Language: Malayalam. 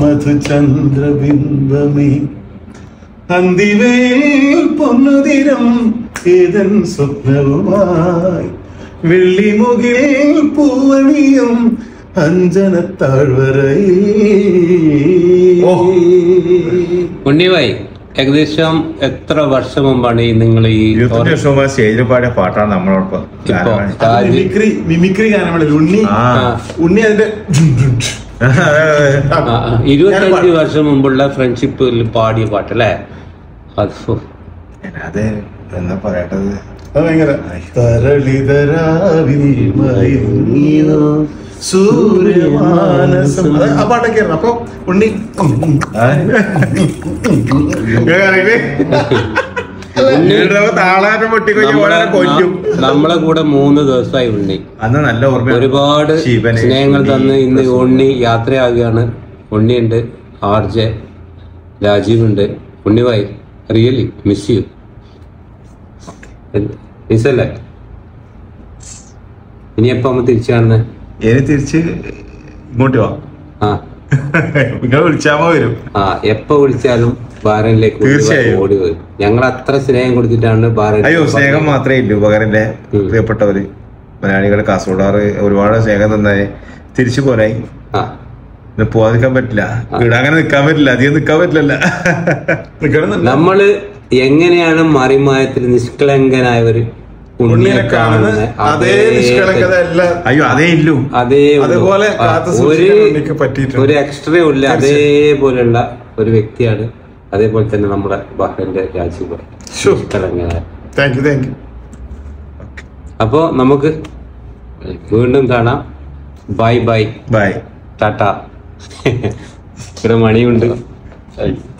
മധുചന്ദ്രബിംബമേ അന്തിവേൽ പൊന്നുതിരം ഏതൻ സ്വപ്നവുമായി വെള്ളിമുകിൽ പൂവണിയും അഞ്ജനത്താഴ്വരയിൽ. ഉണ്ണിഭായി, ഏകദേശം എത്ര വർഷം മുമ്പാണ് നിങ്ങൾ ഈ 20 വർഷം മുമ്പ് സ്റ്റേജിൽ പാടിയ പാട്ടാണ് നമ്മളോടൊപ്പം? മിമിക്രി ഗാനങ്ങളിൽ ഉണ്ണി അതിന്റെ 25 വർഷം മുമ്പുള്ള ഫ്രണ്ട്ഷിപ്പിൽ പാടിയ പാട്ടല്ലേ അത്? എന്താ പറയട്ടത്, ഭയങ്കര തരളിതരാവിൽ മയങ്ങിയോ സൂര്യമാനസം, ആ പാട്ടൊക്കെ ആയിരുന്നു. അപ്പൊ ഉണ്ണി താളാറ്റം പൊട്ടിക്കൊല്ലും. നമ്മളെ കൂടെ 3 ദിവസമായി ഉണ്ണി. അന്ന് നല്ല ഓർമ്മ, ഒരുപാട് സ്നേഹങ്ങൾ തന്ന് ഇന്ന് ഉണ്ണി യാത്രയാകുകയാണ്. ഉണ്ണിയുണ്ട്, RJ രാജീവ് ഉണ്ട്. ഉണ്ണിഭായി, റിയലി മിസ് യു. മിസ്സല്ലേ? ഇനി എപ്പോ നമ്മൾ തിരിച്ചു കാണുന്നത്? തിരിച്ച് ഇങ്ങോട്ട് വാ, നിങ്ങൾ വിളിച്ചാമോ വരും. എപ്പോ വിളിച്ചാലും ബാരനിലേക്ക് ഓടി വരും. ഞങ്ങൾ അത്ര സ്നേഹം കൊടുത്തിട്ടാണ് ബാരൻ. അയ്യോ, സ്നേഹം മാത്രമേ ഇല്ലൂ. ഉപകാരന്റെ പ്രിയപ്പെട്ടവര് മലയാളികൾ, കാസർഗോഡാറ് ഒരുപാട് സ്നേഹം തന്നായി തിരിച്ചു പോരായി. പോവാതിരിക്കാൻ പറ്റില്ല, ഇവിടെ അങ്ങനെ നിക്കാൻ പറ്റില്ല, അധികം നിക്കാൻ പറ്റില്ല. നമ്മള് എങ്ങനെയാണ് മറിമായത്തിൽ നിഷ്കളങ്കനായവര് ഉണ്ണിയെ കാണുന്നത്? അയ്യോ, അതേ ഇല്ലൂ. അതേപോലെ ഒരു എക്സ്ട്രാ ഉള്ള അതേപോലെയുള്ള ഒരു വ്യക്തിയാണ്. അതേപോലെ തന്നെ നമ്മുടെ ബഹ്റൈന്റെ രാജീവ് നിഷ്കളങ്കനായ. അപ്പോ നമുക്ക് വീണ്ടും കാണാം. Bye bye bye, tata. ഇവിടെ മണിയുണ്ട്.